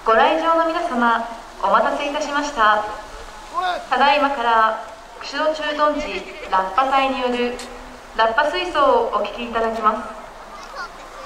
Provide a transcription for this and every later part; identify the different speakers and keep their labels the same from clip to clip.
Speaker 1: ご来場の皆様、お待たせいたしました。ただいまから釧路駐屯地ラッパ隊によるラッパ吹奏をお聴きいただきます。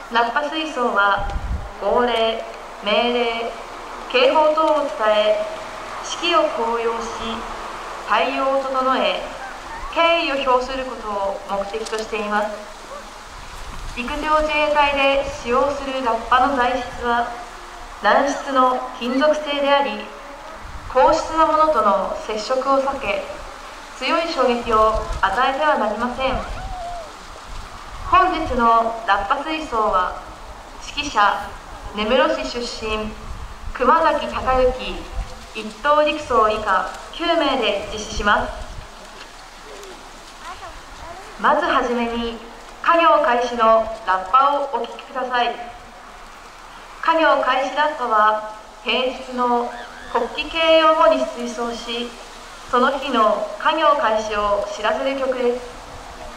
Speaker 1: ラッパ吹奏は号令、命令、警報等を伝え、士気を高揚し、対応を整え、敬意を表することを目的としています。陸上自衛隊で使用するラッパの材質は軟質の金属製であり、硬質なものとの接触を避け、強い衝撃を与えてはなりません。本日のラッパ吹奏は、指揮者、根室市出身、熊崎孝之一等陸曹以下9名で実施します。まずはじめに、家業開始のラッパをお聴きください。家業開始ラッパは、平日の国旗掲揚後に吹奏し、その日の家業開始を知らせる曲です。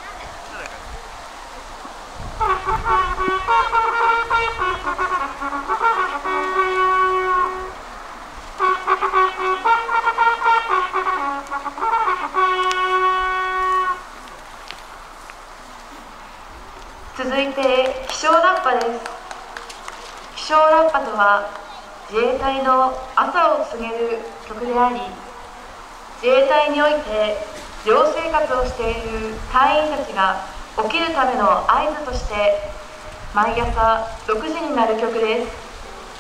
Speaker 1: 続いて起床ラッパです。起床ラッパとは、自衛隊の朝を告げる曲であり、自衛隊において寮生活をしている隊員たちが起きるための合図として、毎朝6時になる曲です。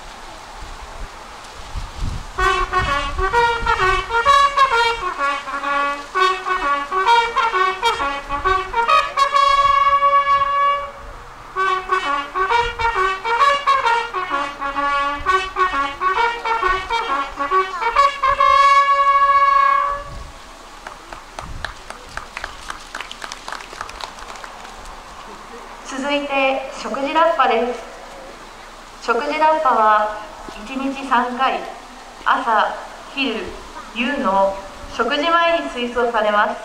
Speaker 1: 続いて食事ラッパです。食事ラッパは1日3回、朝、昼、夕の食事前に吹奏されます。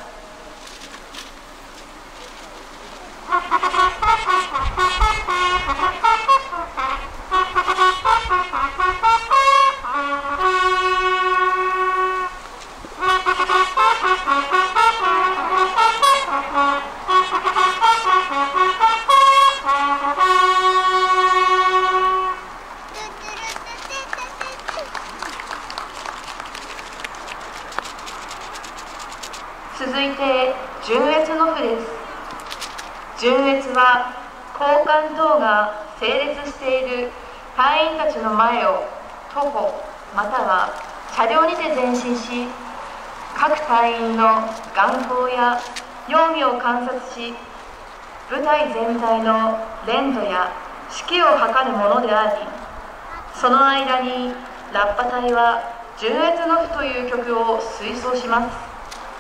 Speaker 1: 続いて順越の譜です。順越は交換等が整列している隊員たちの前を徒歩または車両にて前進し、各隊員の眼光や用意を観察し、部隊全体の連度や指揮を図るものであり、その間にラッパ隊は順越の譜という曲を吹奏します。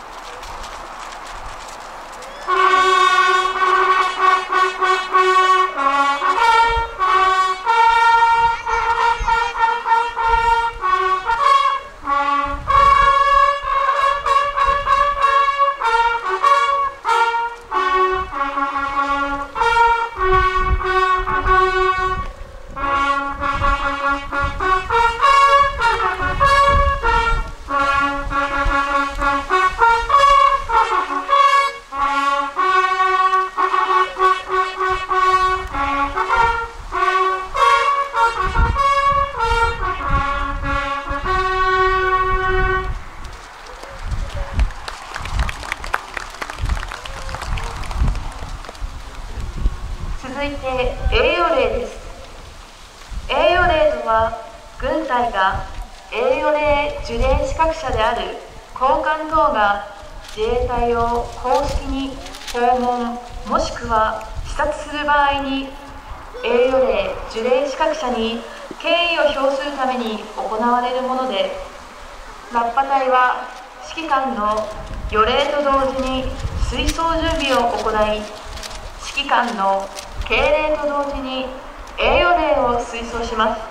Speaker 1: 続いて栄誉令です。栄誉令とは、軍隊が栄誉令受令資格者である高官等が自衛隊を公式に訪問もしくは視察する場合に、栄誉令受令資格者に敬意を表するために行われるもので、ラッパ隊は指揮官の予令と同時に吹奏準備を行い、指揮官の敬礼と同時に栄誉令を吹奏します。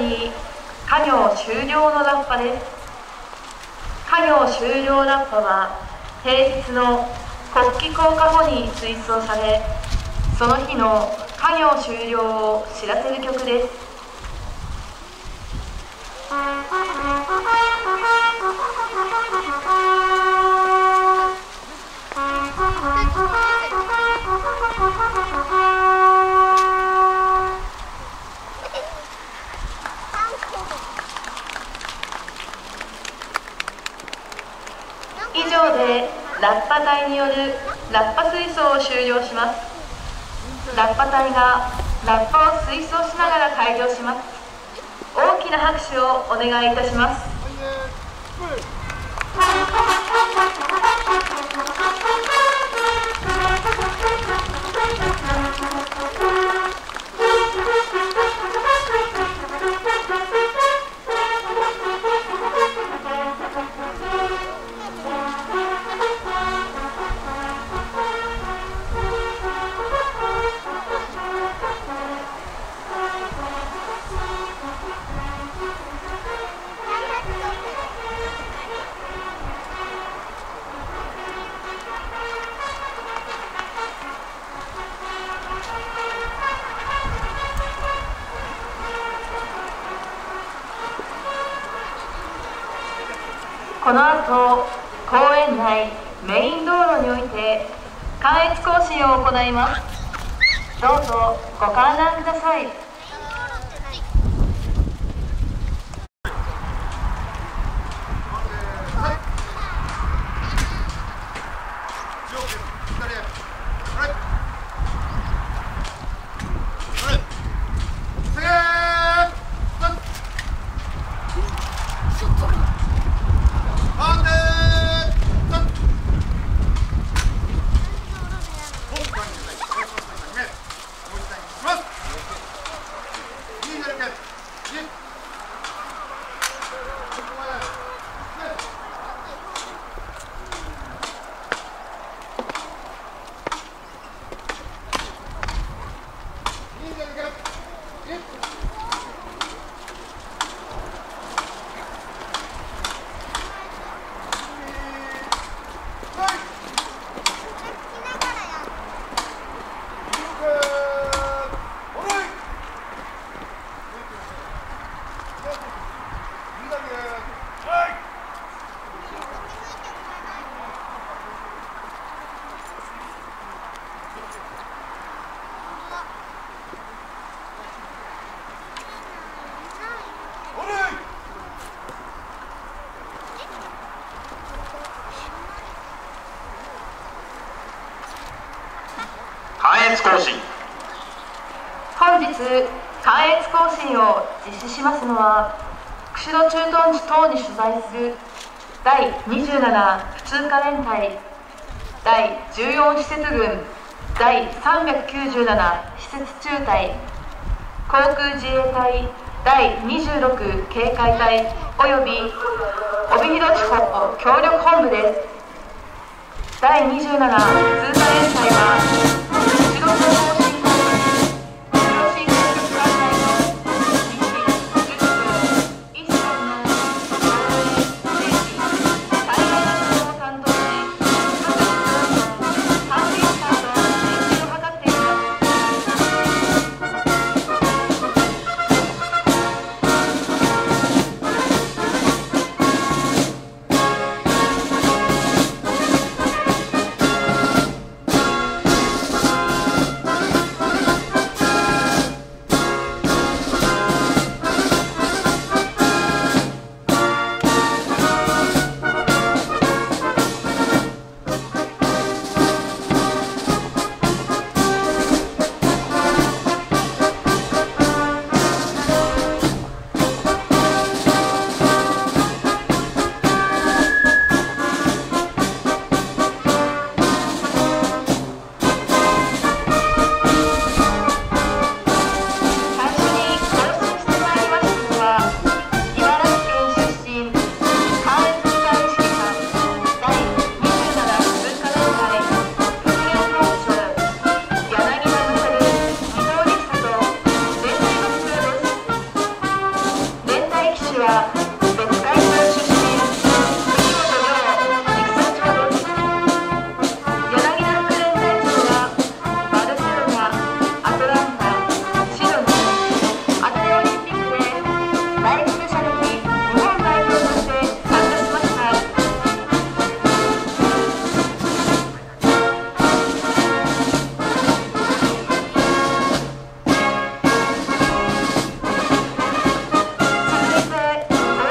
Speaker 1: び家業終了のラッパです。家業終了ラッパは平日の国旗降下後に吹奏され、その日の家業終了を知らせる曲です。以上でラッパ隊によるラッパ吹奏を終了します。ラッパ隊がラッパを吹奏しながら開場します。大きな拍手をお願いいたします。この後、公園内メイン道路において関越行進を行います。どうぞご観覧ください。
Speaker 2: 関越行進。
Speaker 1: 本日関越行進を実施しますのは、釧路駐屯地等に所在する第27普通科連隊、第14施設群、第397施設中隊、航空自衛隊第26警戒隊および帯広地方協力本部です。第27普通科連隊はや別海道出身、国本遼陸曹長です。柳田副連隊長はバルセロナ、アトランタ、シドニー、アテネオリンピックで第一打者歴日本代表として参加しました。続いて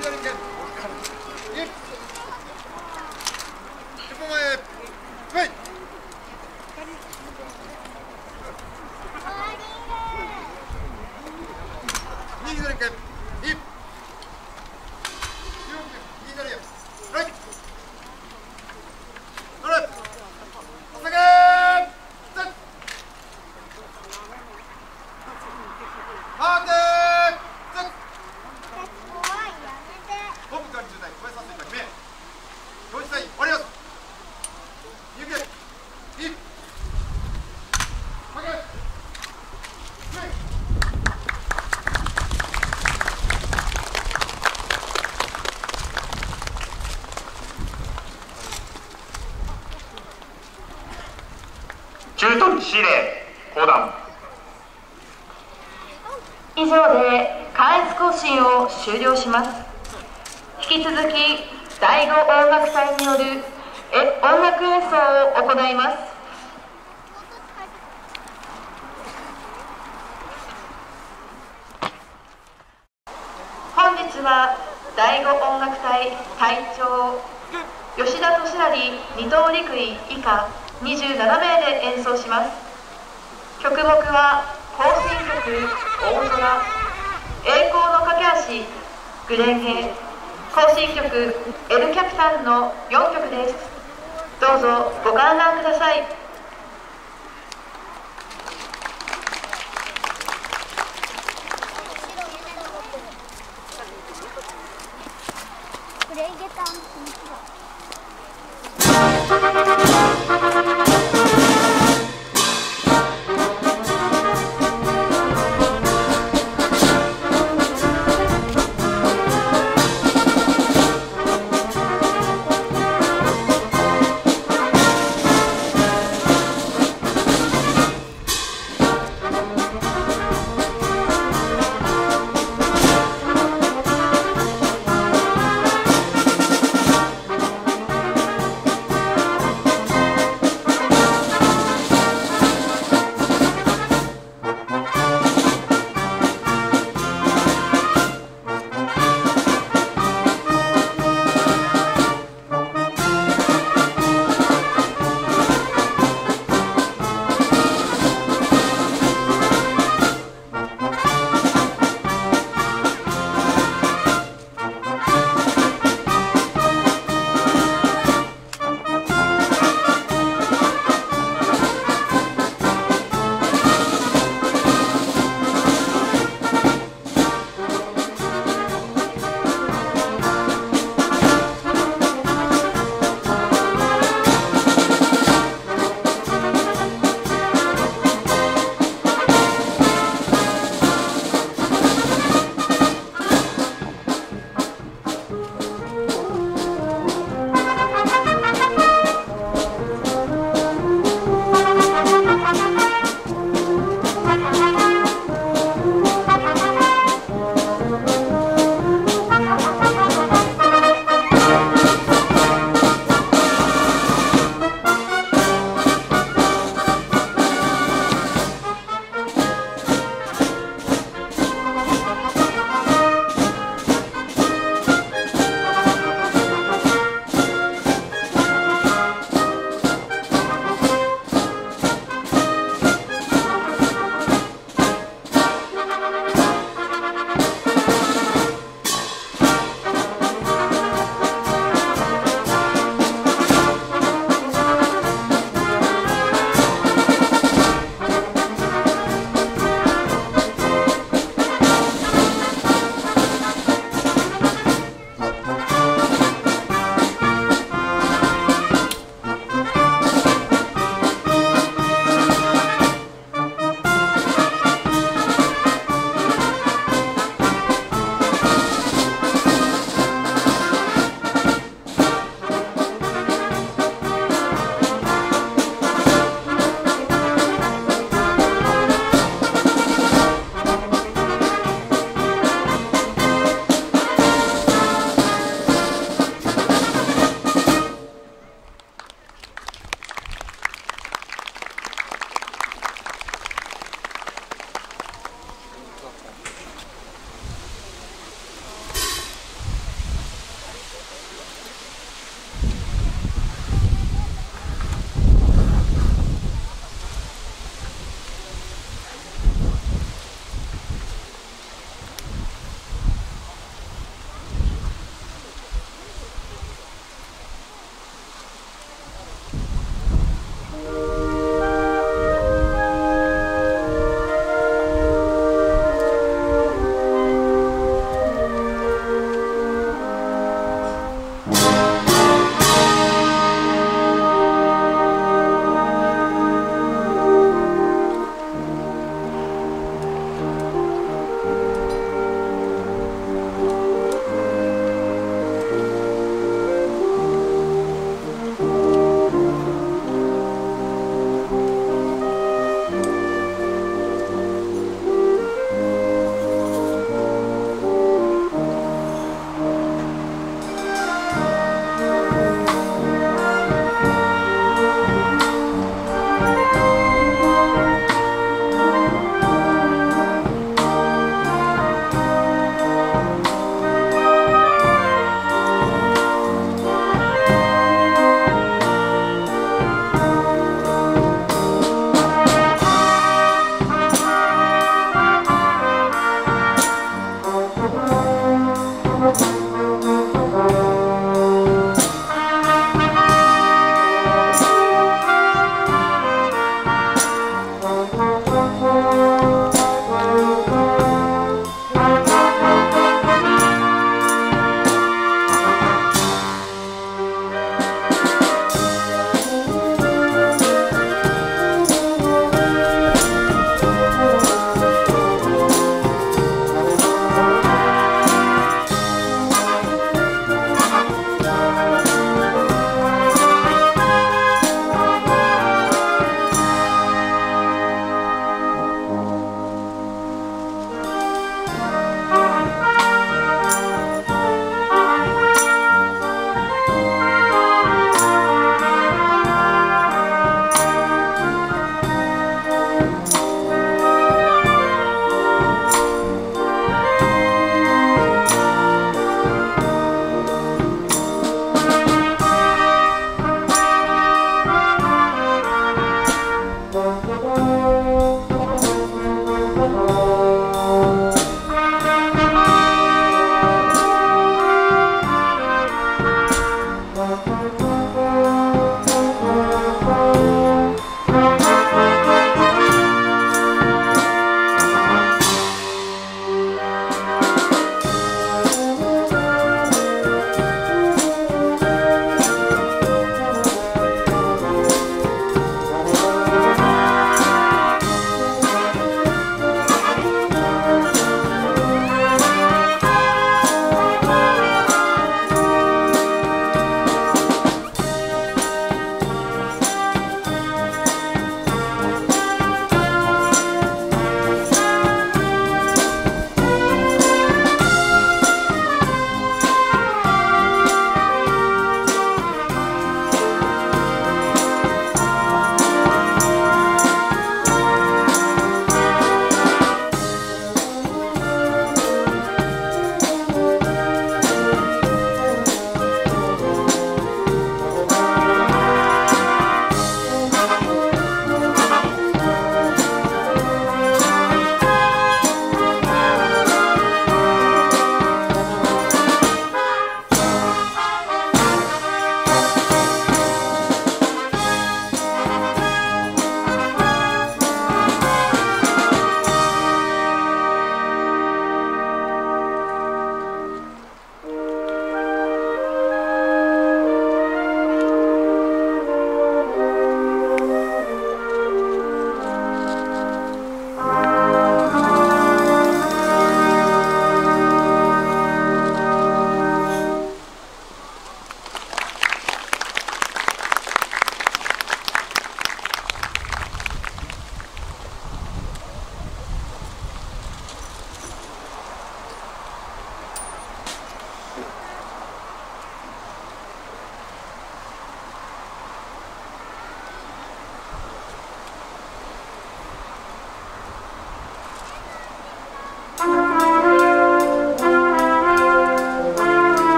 Speaker 2: 駐屯地司令講談。
Speaker 1: 以上で関越行進を終了します。引き続き第5音楽隊による音楽演奏を行います。本日は第5音楽隊隊長吉田俊成二等陸尉以下27名で演奏します。曲目は行進曲大空、栄光の架け橋、紅蓮華、行進曲エル・キャピタンの4曲です。どうぞご観覧ください。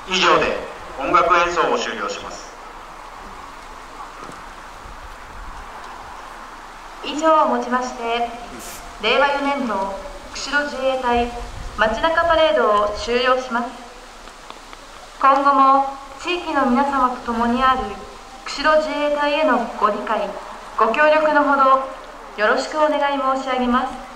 Speaker 2: 以上で音楽演奏を終了します。
Speaker 1: 以上をもちまして令和4年度釧路自衛隊街中パレードを終了します。今後も地域の皆様と共にある釧路自衛隊へのご理解ご協力のほどよろしくお願い申し上げます。